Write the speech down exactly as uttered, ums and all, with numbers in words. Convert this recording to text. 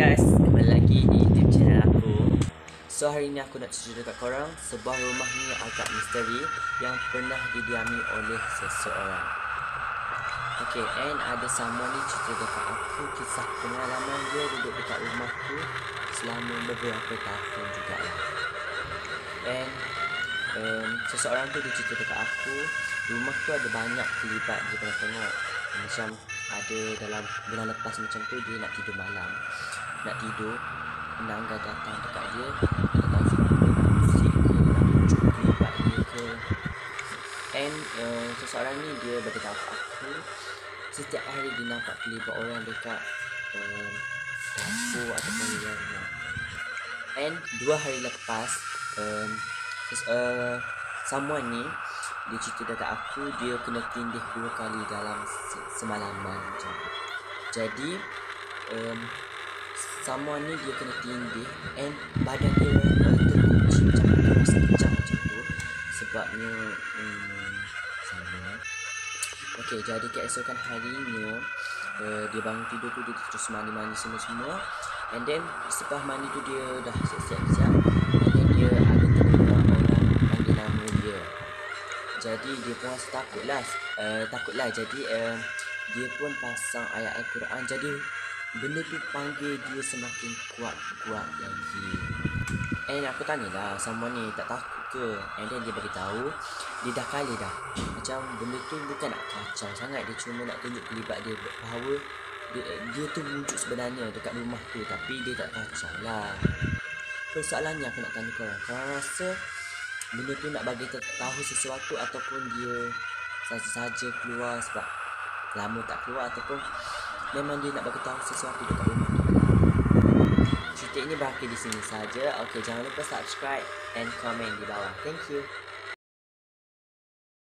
guys, kembali lagi di YouTube channel aku. So hari ini aku nak cerita dekat korang sebuah rumah ni agak misteri yang pernah didiami oleh seseorang. Okay, and ada someone ni cerita dekat aku kisah pengalaman dia duduk dekat rumah tu selama beberapa tahun jugalah. And um, seseorang tu dia cerita dekat aku rumah tu ada banyak kelibat dia pernah tengok. Macam ada dalam bulan lepas macam tu dia nak tidur malam, nak tidur, penangga datang dekat dia, dia tahu suara musik ke, nak muncul kelibat dia ke. And uh, seseorang ni dia beritahu aku setiap hari dia nampak kelibat orang dekat uh, dapur ataupun luar rumah. And dua hari lepas um, uh, someone ni dia cerita dekat aku dia kena tindih dua kali dalam semalaman macam tu. Jadi um, someone ni dia kena tindih and badan dia uh, terkunci macam terasa kejap macam tu sebabnya um, sama. Okay, jadi keesokan harinya uh, dia bangun tidur tu dia terus mandi-mandi semua-semua. And then setelah mandi tu dia dah siap-siap and then dia ada terdengar orang panggil nama dia. Jadi dia pun rasa takut lah uh, Takut lah Jadi uh, dia pun pasang ayat Al-Quran. Jadi benda tu panggil dia semakin kuat-kuat lagi. And aku tanya lah sama ni tak takut ke. And then dia beritahu dia dah kali dah. Macam benda tu bukan nak kacau sangat, dia cuma nak tunjuk kelibat dia bahawa dia, dia tu wujud sebenarnya dekat rumah tu, tapi dia tak kacau lah. Persoalannya aku nak tanya korang, korang rasa benda tu nak bagi tahu sesuatu ataupun dia saja-saja keluar sebab lama tak keluar, ataupun memang dia nak bagi tahu sesuatu dekat rumah tu. Cerita ini berakhir di sini saja. Okey, jangan lupa subscribe and komen di bawah. Thank you.